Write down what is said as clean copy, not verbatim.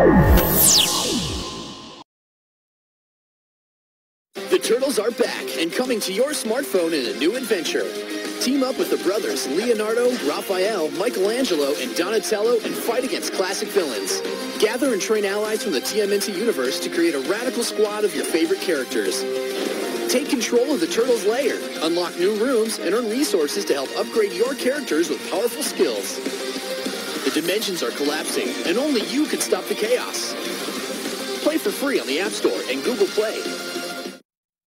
The Turtles are back and coming to your smartphone in a new adventure. Team up with the brothers Leonardo, Raphael, Michelangelo, and Donatello and fight against classic villains. Gather and train allies from the TMNT universe to create a radical squad of your favorite characters. Take control of the Turtles' lair, unlock new rooms, and earn resources to help upgrade your characters with powerful skills. The dimensions are collapsing, and only you can stop the chaos. Play for free on the App Store and Google Play.